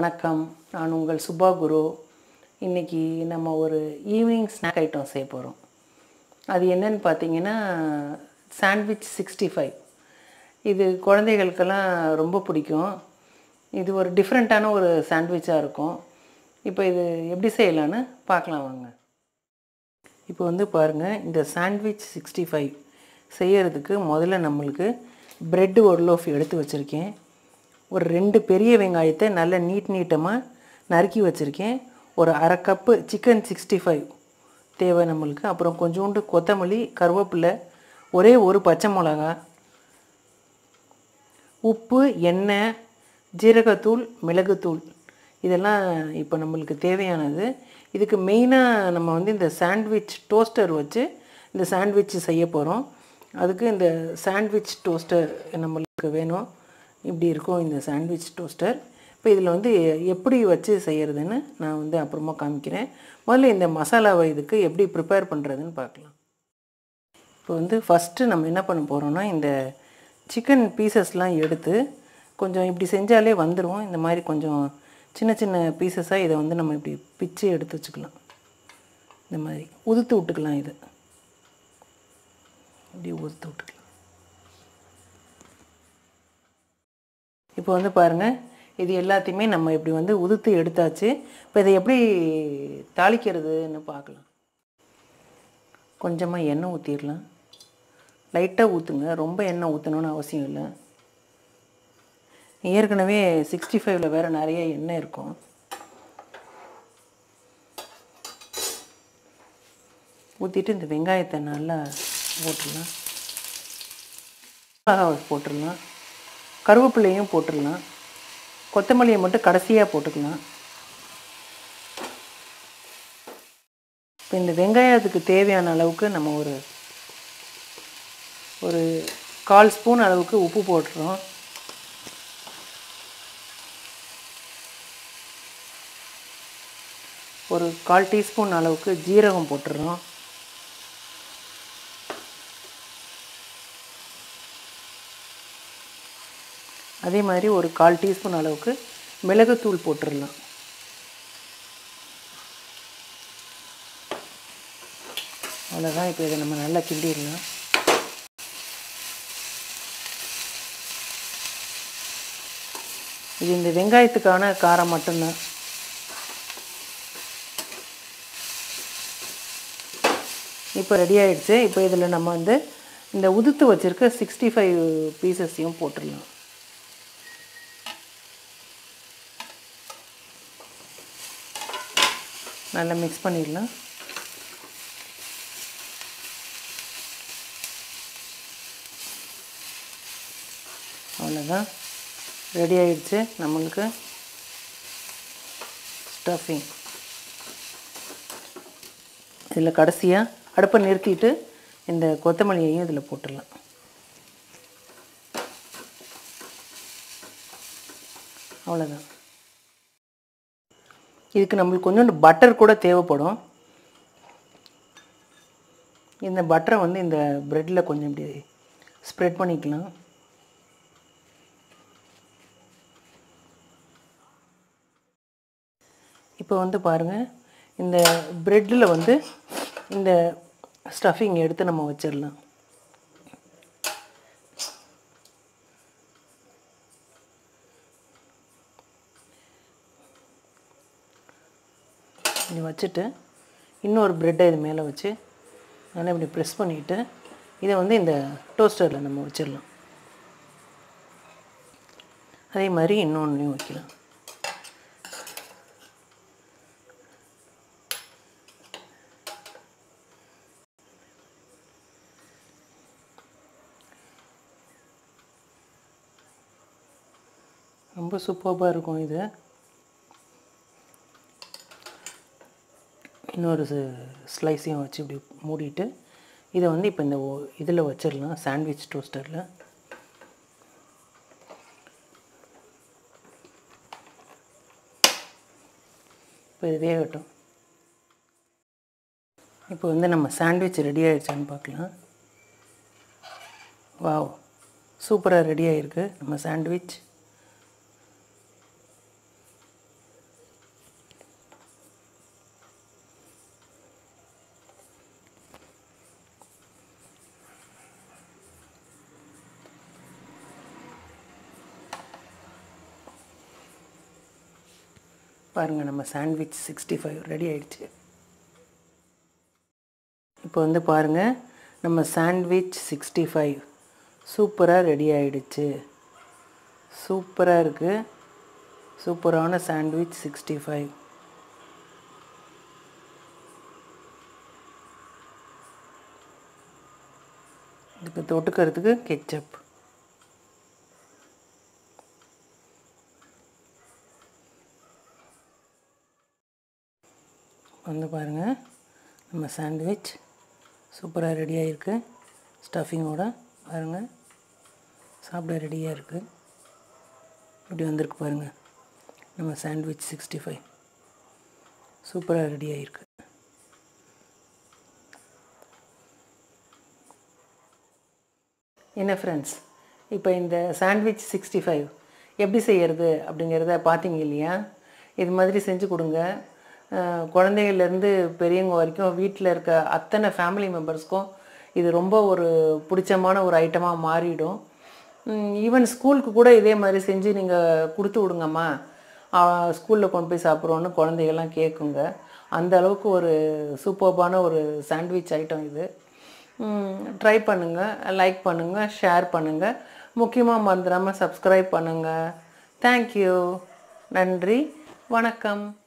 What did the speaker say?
வணக்கம். நான் உங்கள் சுபா குரு. இன்றைக்கி நம்ம ஒரு ஈவினிங் ஸ்நாக் ஐட்டம் செய்ய போகிறோம். அது என்னன்னு பார்த்தீங்கன்னா, சாண்ட்விச் 65. இது குழந்தைகளுக்கெல்லாம் ரொம்ப பிடிக்கும். இது ஒரு டிஃப்ரெண்ட்டான ஒரு சாண்ட்விச்சாக இருக்கும். இப்போ இது எப்படி செய்யலான்னு பார்க்கலாம் வாங்க. இப்போ வந்து பாருங்கள், இந்த சாண்ட்விச் 65 செய்யறதுக்கு முதல்ல நம்மளுக்கு ப்ரெட்டு ஒரு லோஃப் எடுத்து வச்சுருக்கேன். ஒரு 2 பெரிய வெங்காயத்தை நல்ல நீட்டமாக நறுக்கி வச்சுருக்கேன். ஒரு அரை கப்பு சிக்கன் 65 தேவை நம்மளுக்கு. அப்புறம் கொஞ்சோண்டு கொத்தமல்லி, கருவேப்பிலை, ஒரே ஒரு பச்சை மிளகா, உப்பு, எண்ணெய், ஜீரகத்தூள், மிளகுத்தூள், இதெல்லாம் இப்போ நம்மளுக்கு தேவையானது. இதுக்கு மெயினாக நம்ம வந்து இந்த சாண்ட்விச் டோஸ்டர் வச்சு இந்த சாண்ட்விச் செய்ய போகிறோம். அதுக்கு இந்த சாண்ட்விச் டோஸ்டர் நம்மளுக்கு வேணும். இப்படி இருக்கும் இந்த சாண்ட்விச் டோஸ்டர். இப்போ இதில் வந்து எப்படி வச்சு செய்கிறதுன்னு நான் வந்து அப்புறமா காமிக்கிறேன். முதல்ல இந்த மசாலாவை இதுக்கு எப்படி ப்ரிப்பேர் பண்ணுறதுன்னு பார்க்கலாம். இப்போ வந்து ஃபஸ்ட்டு நம்ம என்ன பண்ண போகிறோன்னா, இந்த சிக்கன் பீசஸ்லாம் எடுத்து கொஞ்சம் இப்படி செஞ்சாலே வந்துடும். இந்த மாதிரி கொஞ்சம் சின்ன சின்ன பீசஸாக இதை வந்து நம்ம இப்படி பிச்சு எடுத்து வச்சுக்கலாம். இந்த மாதிரி உதுத்து விட்டுக்கலாம். இது இப்படி உதுத்து விட்டுக்கலாம். இப்போ வந்து பாருங்கள், இது எல்லாத்தையுமே நம்ம இப்படி வந்து உதுத்து எடுத்தாச்சு. இப்போ இதை எப்படி தாளிக்கிறதுன்னு பார்க்கலாம். கொஞ்சமாக எண்ணெய் ஊற்றிடலாம். லைட்டாக ஊற்றுங்க, ரொம்ப எண்ணெய் ஊற்றணுன்னு அவசியம் இல்லை. ஏற்கனவே 65ல் வேறு நிறைய எண்ணெய் இருக்கும். ஊற்றிட்டு இந்த வெங்காயத்தை நல்லா போட்டுடலாம். மிளகாவை போட்டுடலாம். கருவேப்பிலையும் போட்டுடலாம். கொத்தமல்லியை மட்டும் கடைசியாக போட்டுக்கலாம். இப்போ இந்த வெங்காயத்துக்கு தேவையான அளவுக்கு நம்ம ஒரு 1/4 ஸ்பூன் அளவுக்கு உப்பு போட்டுறோம். ஒரு 1/4 டீஸ்பூன் அளவுக்கு ஜீரகம் போட்டுறோம். அதே மாதிரி ஒரு 1/4 டீஸ்பூன் அளவுக்கு மிளகுத்தூள் போட்டுடலாம். அவ்வளோதான். இப்போ இதை நம்ம நல்லா கிண்டிடலாம். இது இந்த வெங்காயத்துக்கான காரம் மட்டும்தான். இப்போ ரெடி ஆகிடுச்சு. இப்போ இதில் நம்ம வந்து இந்த உதுத்து வச்சுருக்க 65 பீசஸையும் போட்டுடலாம். நல்லா மிக்ஸ் பண்ணிடலாம். அவ்வளோதான், ரெடி ஆகிடுச்சு நம்மளுக்கு ஸ்டஃபிங். இதில் கடைசியாக அடுப்பை நிறுத்திட்டு இந்த கொத்தமல்லியையும் இதில் போட்டுடலாம். அவ்வளோதான். இதுக்கு நம்மளுக்கு கொஞ்சோண்டு பட்டர் கூட தேவைப்படும். இந்த பட்டரை வந்து இந்த ப்ரெட்டில் கொஞ்சம் இப்படி ஸ்ப்ரெட் பண்ணிக்கலாம். இப்போ வந்து பாருங்கள், இந்த ப்ரெட்டில் வந்து இந்த ஸ்டஃபிங் எடுத்து நம்ம வச்சிடலாம். இப்படி வச்சுட்டு இன்னொரு ப்ரெட்டை இது மேலே வச்சு நல்லா இப்படி ப்ரெஸ் பண்ணிவிட்டு இதை வந்து இந்த டோஸ்டரில் நம்ம வச்சிடலாம். அதே மாதிரி இன்னொன்றையும் வைக்கலாம். ரொம்ப சூப்பராக இருக்கும் இது. இன்னொரு ஸ்லைஸையும் வச்சு இப்படி மூடிட்டு இதை வந்து இப்போ இந்த இதில் வச்சிடலாம், சாண்ட்விச் டோஸ்டரில். இப்போ இது வேகட்டும். இப்போ வந்து நம்ம சாண்ட்விச் ரெடி ஆகிடுச்சான்னு பார்க்கலாம். வாவ், சூப்பராக ரெடி ஆகிருக்கு நம்ம சாண்ட்விச். பாருங்கள், நம்ம சாண்ட்விச் 65 ரெடி ஆயிடுச்சு. இப்போ வந்து பாருங்கள், நம்ம சாண்ட்விச் 65 சூப்பராக ரெடி ஆயிடுச்சு. சூப்பராக இருக்குது. சூப்பரான சாண்ட்விச் 65. இதுக்கு தொட்டுக்கிறதுக்கு கெச்சப். வந்து பாருங்கள், நம்ம சாண்ட்விச் சூப்பராக ரெடி ஆகிருக்கு. ஸ்டஃபிங்கோட பாருங்கள், சாப்பிட ரெடியாக இருக்குது. இப்படி வந்திருக்கு பாருங்கள், நம்ம சாண்ட்விச் 65 சூப்பராக ரெடி ஆகிருக்கு. என்ன ஃப்ரெண்ட்ஸ், இப்போ இந்த சாண்ட்விச் 65 எப்படி செய்கிறது அப்படிங்கிறத பார்த்தீங்க இல்லையா? இது மாதிரி செஞ்சு கொடுங்க. குழந்தைகள்லேருந்து பெரியவங்க வரைக்கும் வீட்டில் இருக்க அத்தனை ஃபேமிலி மெம்பர்ஸ்க்கும் இது ரொம்ப ஒரு பிடிச்சமான ஒரு ஐட்டமாக மாறிடும். ஈவன் ஸ்கூலுக்கு கூட இதே மாதிரி செஞ்சு நீங்கள் கொடுத்து விடுங்கம்மா, ஸ்கூலில் கொண்டு போய் சாப்பிட்றோன்னு குழந்தைகள்லாம் கேட்குங்க. அந்த அளவுக்கு ஒரு சூப்பர்பான ஒரு சாண்ட்விச் ஐட்டம் இது. ட்ரை பண்ணுங்கள், லைக் பண்ணுங்கள், ஷேர் பண்ணுங்கள். முக்கியமாக மறந்துடாமல் சப்ஸ்கிரைப் பண்ணுங்கள். தேங்க்யூ. நன்றி, வணக்கம்.